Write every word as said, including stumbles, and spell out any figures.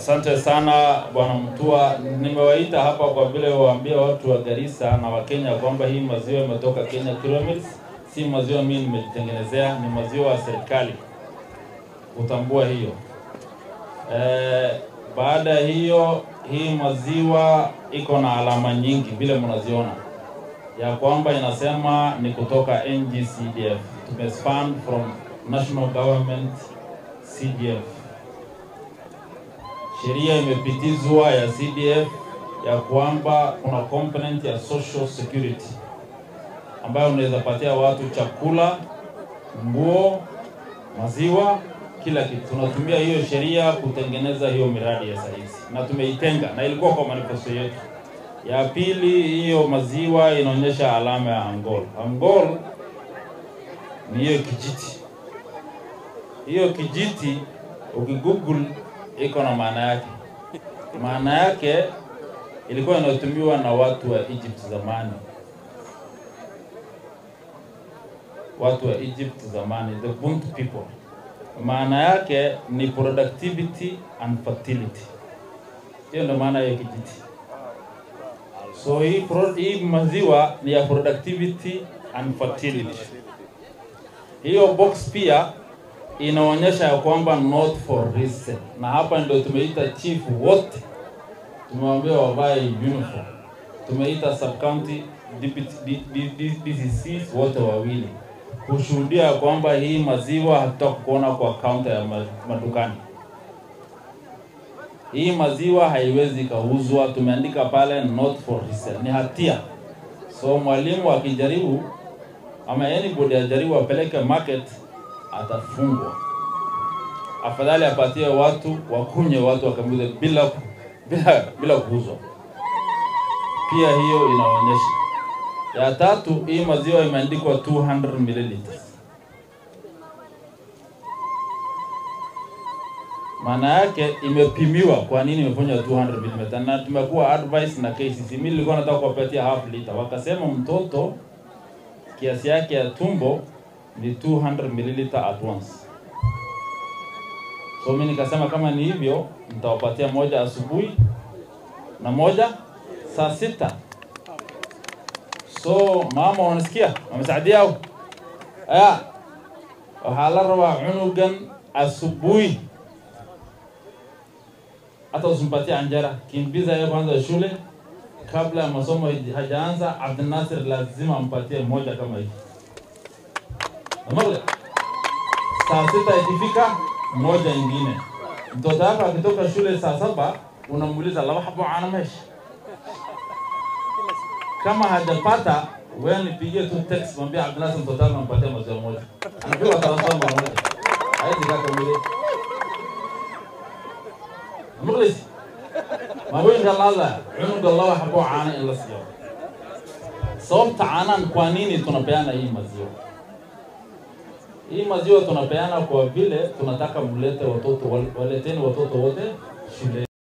Asante sana Bwana Mutua. Nimewaita hapa kwa vile waambia watu wa Garissa na wa Kenya kwamba hii maziwa imetoka Kenya Kilomils, si maziwa mimi nimejitengenezea, ni maziwa ya serikali. Utambua hiyo. Eh, baada hiyo hii maziwa iko na alama nyingi vile mnaziona. Ya kwamba inasema ni kutoka N G C D F. Tumespan from National Government C D F. Sheria imepitizwa ya C D F ya kwamba kuna component ya social security ambayo unaweza patia watu chakula, nguo, maziwa, kila kitu. Tunatumia hiyo sheria kutengeneza hiyo miradi ya saizi na tumeitenga na ilikuwa kwa manifesto yetu. Ya pili, hiyo maziwa inaonyesha alama ya Angol. Angol ni hiyo kijiti. Hiyo kijiti ukigoogle iko na maana yake. Maana yake ilikuwa inatumiwa na watu wa Egypt zamani. Watu wa Egypt zamani, the Bunt people. Maana yake ni productivity and fertility. Hiyo ndio maana ya kijiti. So hii, hii maziwa ni ya productivity and fertility. Hiyo box pia inaonyesha ya kwamba not for resale. Na hapa ndio tumeita chief wote. Tumewambia wavae uniform. Tumeita sub-county D C Cs wote wawili. Kushuhudia kwamba hii maziwa hatutaka kuona kwa counter ya madukani. Hii maziwa haiwezi kauzwa, tumeandika pale not for resale. Ni hatia. So mwalimu akijaribu ama anybody ajaribu apeleke market atafungwa. Afadhali apatie watu wakunye watu wakamuze bila bila bila kuuzwa. Pia hiyo inaonyesha. Ya tatu, hii maziwa imeandikwa two hundred milliliters. Maana yake imepimiwa kwa nini imefanywa two hundred milliliters. Na tumekuwa advice na K C C. Mimi nilikuwa nataka kuwapatia half liter. Wakasema mtoto kiasi yake ya tumbo ni two hundred milliliters at once. So mimi nikasema kama ni hivyo, nitawapatia moja asubuhi na moja saa sita. So mama unasikia? Wamesaidia au? Aya. Wahala rawa unugan asubuhi. Hata usimpatie anjera. Kimbiza yeye kwanza shule kabla ya masomo hajaanza. Abdul Nasir lazima ampatie moja kama hii. Namale. Saa sita ikifika moja nyingine. Mtoto wako akitoka shule saa saba unamuuliza la hapo ana mesh. Kama hajapata wewe nipigie tu text mwambie Abdul Nasir mtoto wako ampatie moja moja. Anapewa transfer mara moja. Haidi kaka mwile. Namale. Mawinga lala, unuga Allah hapo ana ila sio. Sabta ana kwa nini tunapeana hii maziwa? Hii maziwa tunapeana kwa vile tunataka mlete watoto waleteni watoto wote shule.